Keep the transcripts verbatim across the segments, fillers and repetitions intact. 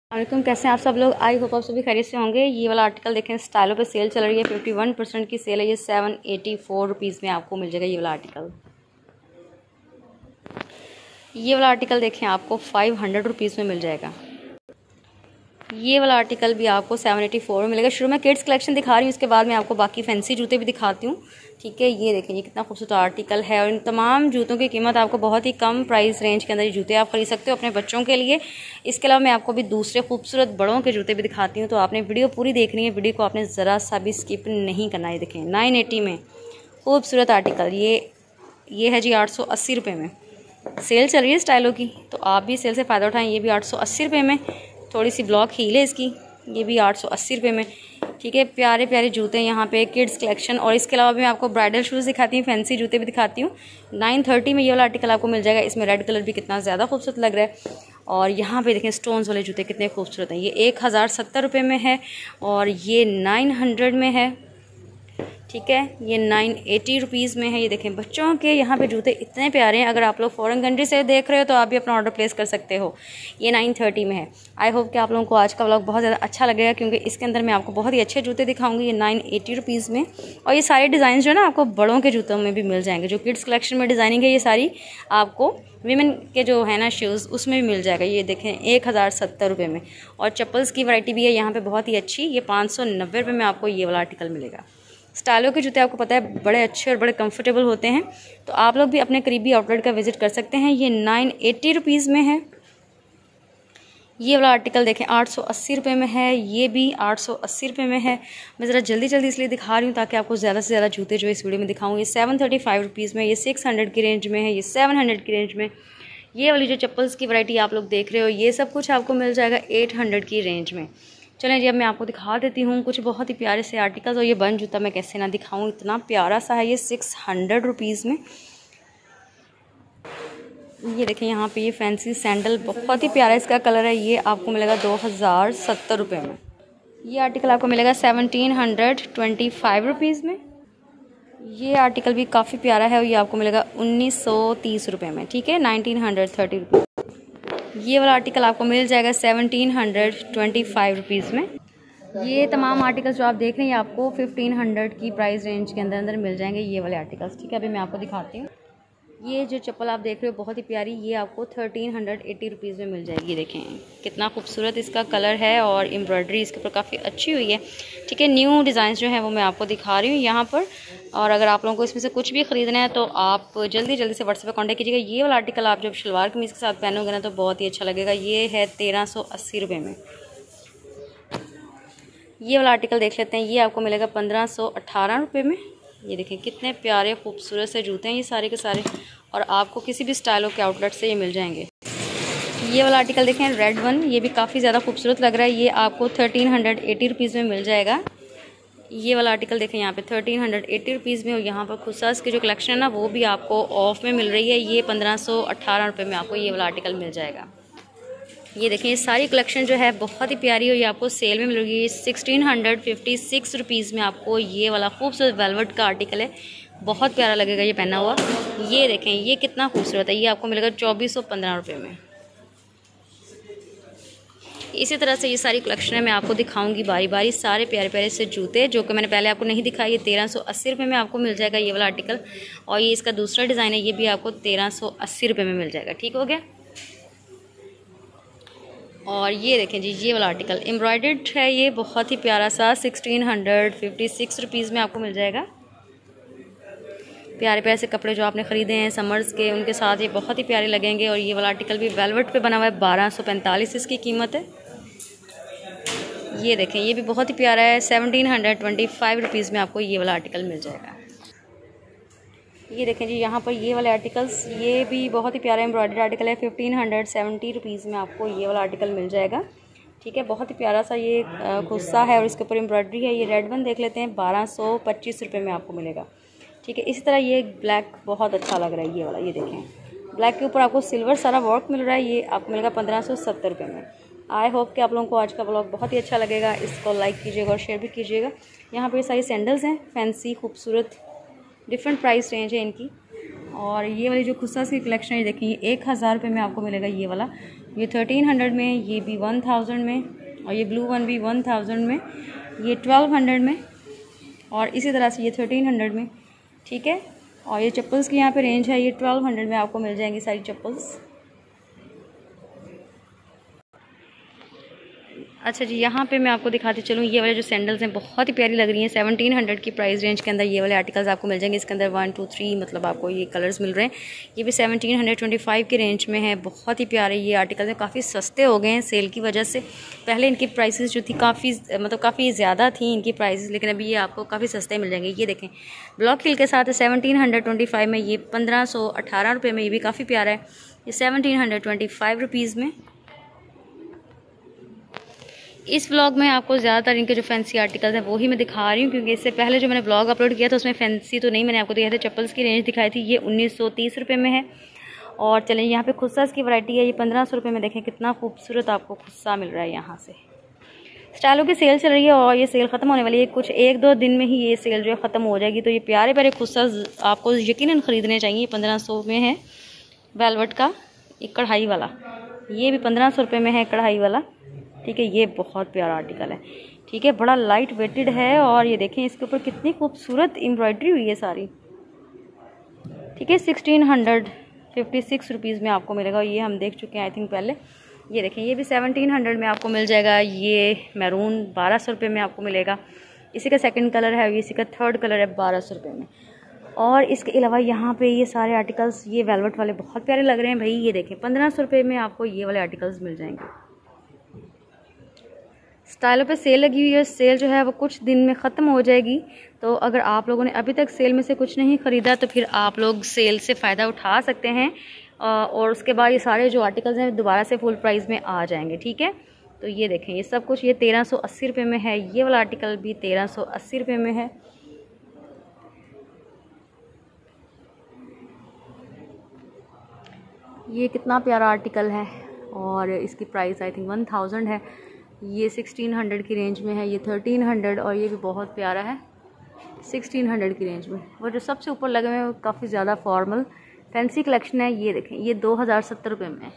वालेकुम, कैसे हैं आप सब लोग। आई होप आप सभी खैरियत से होंगे। ये वाला आर्टिकल देखें, स्टाइलो पे सेल चल रही है, फिफ्टी वन परसेंट की सेल है। ये सेवन एटी फोर रुपीज़ में आपको मिल जाएगा ये वाला आर्टिकल। ये वाला आर्टिकल देखें, आपको फाइव हंड्रेड रुपीज़ में मिल जाएगा। ये वाला आर्टिकल भी आपको सेवन एटी फोर में मिलेगा। शुरू में किड्स कलेक्शन दिखा रही हूँ, इसके बाद मैं आपको बाकी फैंसी जूते भी दिखाती हूँ। ठीक है, ये देखें, ये कितना खूबसूरत आर्टिकल है और इन तमाम जूतों की कीमत आपको बहुत ही कम प्राइस रेंज के अंदर ये जूते आप खरीद सकते हो अपने बच्चों के लिए। इसके अलावा मैं आपको भी दूसरे खूबसूरत बड़ों के जूते भी दिखाती हूँ, तो आपने वीडियो पूरी देखनी है। वीडियो को आपने ज़रा सा भी स्किप नहीं करना है। देखें, नाइन एटी में खूबसूरत आर्टिकल, ये ये है जी आठ सौ अस्सी रुपये में। सेल चल रही है स्टाइलो की, तो आप भी सेल से फ़ायदा उठाएं। ये भी आठ सौ अस्सी रुपये में, थोड़ी सी ब्लॉक हील है इसकी, ये भी आठ सौ अस्सी रुपये में। ठीक है, प्यारे प्यारे जूते यहाँ पे, किड्स कलेक्शन। और इसके अलावा भी मैं आपको ब्राइडल शूज़ दिखाती हूँ, फैंसी जूते भी दिखाती हूँ। नाइन थर्टी में ये वाला आर्टिकल आपको मिल जाएगा। इसमें रेड कलर भी कितना ज़्यादा खूबसूरत लग रहा है। और यहाँ पे देखें, स्टोन्स वाले जूते कितने खूबसूरत हैं। ये एक हज़ार सत्तर रुपये में है और ये नाइन हंड्रेड में है। ठीक है, ये नाइन एटी रुपीज़ में है। ये देखें, बच्चों के यहाँ पे जूते इतने प्यारे हैं। अगर आप लोग फॉरेन कंट्री से देख रहे हो तो आप भी अपना ऑर्डर प्लेस कर सकते हो। ये नाइन थर्टी में है। आई होप कि आप लोगों को आज का व्लॉग बहुत ज़्यादा अच्छा लगेगा, क्योंकि इसके अंदर मैं आपको बहुत ही अच्छे जूते दिखाऊंगी। ये नाइन एटी रुपीज़ में, और ये सारे डिज़ाइन जो है ना आपको बड़ों के जूतों में भी मिल जाएंगे। जो किड्स कलेक्शन में डिज़ाइनिंग है, ये सारी आपको वीमेन के जो है ना शूज़, उसमें भी मिल जाएगा। ये देखें, एक हज़ार सत्तर रुपये में। और चप्पल्स की वैरायटी भी है यहाँ पर बहुत ही अच्छी। ये पाँच सौ नब्बे रुपये में आपको ये वाला आर्टिकल मिलेगा। स्टाइलो के जूते आपको पता है बड़े अच्छे और बड़े कंफर्टेबल होते हैं, तो आप लोग भी अपने करीबी आउटलेट का विजिट कर सकते हैं। ये नाइन एटी रुपीज़ में है। ये वाला आर्टिकल देखें, आठ सौ अस्सी रुपये में है। ये भी आठ सौ अस्सी रुपये में है। मैं ज़रा जल्दी जल्दी इसलिए दिखा रही हूँ ताकि आपको ज़्यादा से ज़्यादा जूते जो इस वीडियो में दिखाऊँ। ये सेवन थर्टी फाइव रुपीज़ में, ये सिक्स हंड्रेड की रेंज में है, ये सेवन हंड्रेड की रेंज में। ये वाली जो चप्पल्स की वैरायटी आप लोग देख रहे हो, ये सब कुछ आपको मिल जाएगा एट हंड्रेड की रेंज में। चलें जी, अब मैं आपको दिखा देती हूँ कुछ बहुत ही प्यारे से आर्टिकल्स। और ये बन जूता मैं कैसे ना दिखाऊँ, इतना प्यारा सा है। ये सिक्स हंड्रेड रुपीज़ में। ये देखें, यहाँ पे ये फैंसी सैंडल बहुत ही प्यारा इसका कलर है। ये आपको मिलेगा दो हज़ार सत्तर रुपये में। ये आर्टिकल आपको मिलेगा seventeen hundred twenty five rupees में। ये आर्टिकल भी काफ़ी प्यारा है और ये आपको मिलेगा उन्नीस सौ तीस रुपये में। ठीक है, नाइनटीन हंड्रेड थर्टी रुपीज़। ये वाला आर्टिकल आपको मिल जाएगा seventeen hundred twenty five rupees में। ये तमाम आर्टिकल्स जो आप देख रहे हैं, ये आपको फिफ्टीन हंड्रेड की प्राइस रेंज के अंदर अंदर मिल जाएंगे ये वाले आर्टिकल्स। ठीक है, अभी मैं आपको दिखाती हूँ। ये जो चप्पल आप देख रहे हो बहुत ही प्यारी, ये आपको थर्टीन हंड्रेड एट्टी रुपीज़ में मिल जाएगी। देखें कितना खूबसूरत इसका कलर है और एम्ब्रॉयडरी इसके ऊपर काफ़ी अच्छी हुई है। ठीक है, न्यू डिज़ाइन जो है वो मैं आपको दिखा रही हूँ यहाँ पर। और अगर आप लोगों को इसमें से कुछ भी ख़रीदना है तो आप जल्दी जल्दी से व्हाट्सएप पर कॉन्टैक्ट कीजिएगा। ये वाला आर्टिकल आप जब शलवार कमीज़ के साथ पहनोगे ना तो बहुत ही अच्छा लगेगा। ये है तेरह सौ अस्सी रुपये में। ये वाला आर्टिकल देख लेते हैं, ये आपको मिलेगा पंद्रह सौ अट्ठारह रुपये में। ये देखें कितने प्यारे खूबसूरत से जूते हैं ये सारे के सारे, और आपको किसी भी स्टाइलो के आउटलेट से ये मिल जाएंगे। ये वाला आर्टिकल देखें, रेड वन, ये भी काफ़ी ज़्यादा खूबसूरत लग रहा है। ये आपको थर्टीन हंड्रेड एटी रुपीज़ में मिल जाएगा। ये वाला आर्टिकल देखें यहाँ पे थर्टीन हंड्रेड एटी रुपीज़ में। और यहाँ पर खुसास की जो कलेक्शन है ना वो भी आपको ऑफ में मिल रही है। ये पंद्रह सौ अट्ठारह रुपये में आपको ये वाला आर्टिकल मिल जाएगा। ये देखें, ये सारी कलेक्शन जो है बहुत ही प्यारी और ये आपको सेल में मिल रही है। Sixteen hundred fifty six rupees में आपको ये वाला खूबसूरत वेलवेट का आर्टिकल है। बहुत प्यारा लगेगा ये पहना हुआ। ये देखें, ये कितना खूबसूरत है। ये आपको मिलेगा चौबीस सौ पंद्रह रुपये में। इसी तरह से ये सारी कलेक्शन है मैं आपको दिखाऊंगी बारी बारी। सारे प्यारे प्यारे से जूते जो कि मैंने पहले आपको नहीं दिखाई, ये तेरह सौ अस्सी रुपये में आपको मिल जाएगा ये वाला आर्टिकल। और ये इसका दूसरा डिज़ाइन है, ये भी आपको तेरह सौ अस्सी रुपये में मिल जाएगा। ठीक हो गया। और ये देखें जी, ये वाला आर्टिकल एम्ब्रॉयडर्ड है, ये बहुत ही प्यारा सा sixteen hundred fifty six rupees में आपको मिल जाएगा। प्यारे प्यारे से कपड़े जो आपने ख़रीदे हैं समर्स के, उनके साथ ये बहुत ही प्यारे लगेंगे। और ये वाला आर्टिकल भी वेलवेट पे बना हुआ है, बारह सौ पैंतालीस इसकी कीमत है। ये देखें, ये भी बहुत ही प्यारा है, seventeen hundred twenty five rupees में आपको ये वाला आर्टिकल मिल जाएगा। ये देखें जी, यहाँ पर ये वाले आर्टिकल्स, ये भी बहुत ही प्यारा एम्ब्रॉयडरी आर्टिकल है। फिफ्टीन हंड्रेड सेवेंटी रुपीज़ में आपको ये वाला आर्टिकल मिल जाएगा। ठीक है, बहुत ही प्यारा सा ये खुस्सा है और इसके ऊपर एम्ब्रॉयडरी है। ये रेड वन देख लेते हैं, बारह सौ पच्चीस रुपये में आपको मिलेगा। ठीक है, इसी तरह ये ब्लैक बहुत अच्छा लग रहा है ये वाला। ये देखें, ब्लैक के ऊपर आपको सिल्वर सारा वर्क मिल रहा है। ये आपको मिलेगा पंद्रह सौ सत्तर रुपये में। आई होप कि आप लोगों को आज का ब्लॉग बहुत ही अच्छा लगेगा। इसको लाइक कीजिएगा और शेयर भी कीजिएगा। यहाँ पर सारी सैंडल्स हैं, फैंसी खूबसूरत, डिफरेंट प्राइस रेंज है इनकी। और ये वाली जो खुस्सा की कलेक्शन है, देखिए एक हज़ार रुपये में आपको मिलेगा ये वाला। ये थर्टीन हंड्रेड में, ये भी वन थाउजेंड में, और ये ब्लू वन भी वन थाउजेंड में, ये ट्वेल्व हंड्रेड में, और इसी तरह से ये थर्टीन हंड्रेड में, ठीक है। और ये चप्पल्स की यहाँ पे रेंज है, ये ट्वेल्व हंड्रेड में आपको मिल जाएंगी सारी चप्पल्स। अच्छा जी, यहाँ पे मैं आपको दिखाती चलूँ, ये वाले जो सैंडल्स हैं बहुत ही प्यारी लग रही हैं। सेवनटीन हंड्रेड की प्राइस रेंज के अंदर ये वाले आर्टिकल्स आपको मिल जाएंगे। इसके अंदर वन टू थ्री मतलब आपको ये कलर्स मिल रहे हैं। ये भी सेवनटीन हंड्रेड ट्वेंटी फाइव की रेंज में है। बहुत ही प्यारे ये आर्टिकल्स हैं, काफ़ी सस्ते हो गए हैं सेल की वजह से। पहले इनकी प्राइसेस जो थी काफ़ी मतलब काफ़ी ज़्यादा थी इनकी प्राइसेस, लेकिन अभी ये आपको काफ़ी सस्ते मिल जाएंगे। ये देखें ब्लॉक हिल के साथ सेवनटीन हंड्रेड ट्वेंटी फाइव में, ये पंद्रह सौ अठारह रुपये में, ये भी काफ़ी प्यारा है। ये seventeen hundred twenty five rupees में। इस व्लॉग में आपको ज़्यादातर इनके जो फैंसी आर्टिकल्स हैं वो ही मैं दिखा रही हूँ, क्योंकि इससे पहले जो मैंने व्लॉग अपलोड किया था उसमें फैंसी तो नहीं मैंने आपको दिखाया था। चप्पल्स की रेंज दिखाई थी, ये उन्नीस सौ तीस रुपये में है। और चलें यहाँ पे खुस्सास की वैरायटी है, ये पंद्रह सौ रुपये में। देखें कितना खूबसूरत आपको खुस्सा मिल रहा है। यहाँ से स्टाइलों की सेल चल रही है और ये सेल ख़त्म होने वाली है। कुछ एक दो दिन में ही ये सेल जो है ख़त्म हो जाएगी। तो ये प्यारे प्यारे खुस्सास आपको यकीनन ख़रीदने चाहिए। पंद्रह सौ में है वेलवेट का एक कढ़ाई वाला, ये भी पंद्रह सौ रुपये में है कढ़ाई वाला, ठीक है। ये बहुत प्यारा आर्टिकल है, ठीक है, बड़ा लाइट वेटेड है। और ये देखें इसके ऊपर कितनी खूबसूरत एम्ब्रॉयडरी हुई है सारी, ठीक है। Sixteen hundred fifty six rupees में आपको मिलेगा। ये हम देख चुके हैं आई थिंक पहले। ये देखें ये भी सेवनटीन हंड्रेड में आपको मिल जाएगा। ये मैरून बारह सौ रुपये में आपको मिलेगा। इसी का सेकंड कलर है, इसी का थर्ड कलर है बारह सौ रुपये में। और इसके अलावा यहाँ पे ये सारे आर्टिकल्स ये वेलवेट वाले बहुत प्यारे लग रहे हैं भाई। ये देखें पंद्रह सौ रुपये में आपको ये वाले आर्टिकल्स मिल जाएंगे। स्टाइलों पे सेल लगी हुई है। सेल जो है वो कुछ दिन में ख़त्म हो जाएगी। तो अगर आप लोगों ने अभी तक सेल में से कुछ नहीं ख़रीदा तो फिर आप लोग सेल से फ़ायदा उठा सकते हैं, और उसके बाद ये सारे जो आर्टिकल्स हैं दोबारा से फुल प्राइस में आ जाएंगे, ठीक है। तो ये देखें ये सब कुछ ये तेरह सौ अस्सी रुपये में है। ये वाला आर्टिकल भी तेरह सौ अस्सी रुपये में है। ये कितना प्यारा आर्टिकल है और इसकी price I think one thousand है। ये सिक्सटीन हंड्रेड की रेंज में है। ये थर्टीन हंड्रेड, और ये भी बहुत प्यारा है सिक्सटीन हंड्रेड की रेंज में। वो जो सबसे ऊपर लगे हुए हैं वो काफ़ी ज़्यादा फॉर्मल फैंसी कलेक्शन है। ये देखें ये दो हज़ार सत्तर रुपये में है,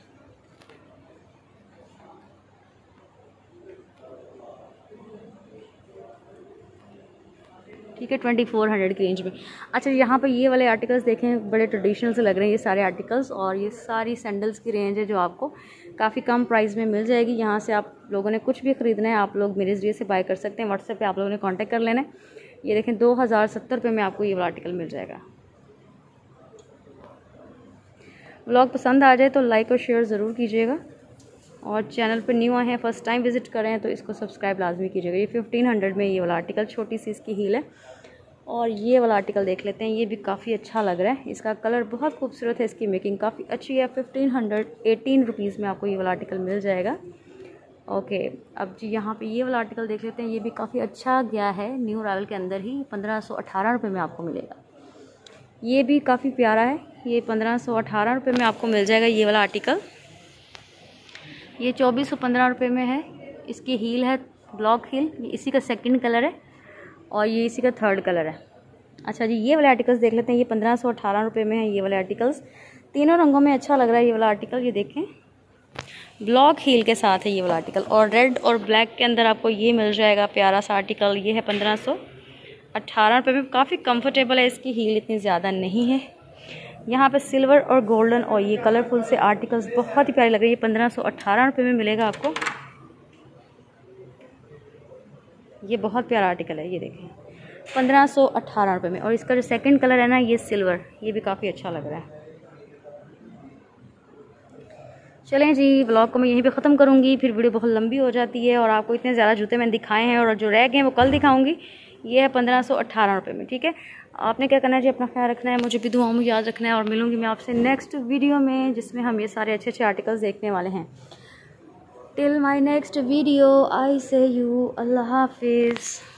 ठीक है, ट्वेंटी फोर हंड्रेड की रेंज में। अच्छा यहाँ पे ये वाले आर्टिकल्स देखें बड़े ट्रेडिशनल से लग रहे हैं ये सारे आर्टिकल्स। और ये सारी सैंडल्स की रेंज है जो आपको काफ़ी कम प्राइस में मिल जाएगी। यहाँ से आप लोगों ने कुछ भी ख़रीदना है आप लोग मेरे ज़रिए से बाय कर सकते हैं। व्हाट्सएप पे आप लोगों ने कांटेक्ट कर लेना है। ये देखें दो हज़ार सत्तर रुपये में आपको ये वाला आर्टिकल मिल जाएगा। व्लॉग पसंद आ जाए तो लाइक और शेयर ज़रूर कीजिएगा, और चैनल पर न्यू आए हैं फर्स्ट टाइम विज़िट करें तो इसको सब्सक्राइब लाजमी कीजिएगा। ये फिफ्टीन हंड्रेड में ये वाला आर्टिकल, छोटी सी इसकी हील है। और ये वाला आर्टिकल देख लेते हैं, ये भी काफ़ी अच्छा लग रहा है। इसका कलर बहुत खूबसूरत है, इसकी मेकिंग काफ़ी अच्छी है। फिफ्टीन हंड्रेड एटीन रुपीज़ में आपको ये वाला आर्टिकल मिल जाएगा। ओके अब जी यहाँ पे ये वाला आर्टिकल देख लेते हैं। ये भी काफ़ी अच्छा गया है, न्यू अराइवल के अंदर ही पंद्रह सौ अठारह रुपये में आपको मिलेगा। ये भी काफ़ी प्यारा है, ये पंद्रह सौ अठारह रुपये में आपको मिल जाएगा ये वाला आर्टिकल। ये चौबीस सौ पंद्रह रुपये में है। इसकी हील है ब्लॉक हील, इसी का सेकंड कलर है और ये इसी का थर्ड कलर है। अच्छा जी ये वाले आर्टिकल्स देख लेते हैं। ये पंद्रह सौ अठारह रुपये में है ये वाले आर्टिकल्स। तीनों रंगों में अच्छा लग रहा है ये वाला आर्टिकल। ये देखें ब्लॉक हील के साथ है ये वाला आर्टिकल, और रेड और ब्लैक के अंदर आपको ये मिल जाएगा प्यारा सा आर्टिकल। ये है पंद्रह सौ अट्ठारह रुपये में। काफ़ी कंफर्टेबल है, इसकी हील इतनी ज़्यादा नहीं है। यहाँ पे सिल्वर और गोल्डन और ये कलरफुल से आर्टिकल्स बहुत ही प्यारे लग रहे हैं। ये पंद्रह सौ अट्ठारह रुपये में मिलेगा आपको। ये बहुत प्यारा आर्टिकल है, ये देखें पंद्रह सौ अट्ठारह रुपये में। और इसका जो सेकंड कलर है ना ये सिल्वर, ये भी काफ़ी अच्छा लग रहा है। चलें जी व्लॉग को मैं यहीं पे ख़त्म करूँगी, फिर वीडियो बहुत लंबी हो जाती है और आपको इतने ज़्यादा जूते मैंने दिखाए हैं और जो रह गए हैं वो कल दिखाऊँगी। ये है पंद्रह सौ अट्ठारह रुपये में, ठीक है। आपने क्या करना है जी, अपना ख्याल रखना है, मुझे भी दुआओं में याद रखना है, और मिलूँगी मैं आपसे नेक्स्ट वीडियो में जिसमें हम ये सारे अच्छे अच्छे आर्टिकल्स देखने वाले हैं। Till my next video I see you अल्लाह हाफिज़।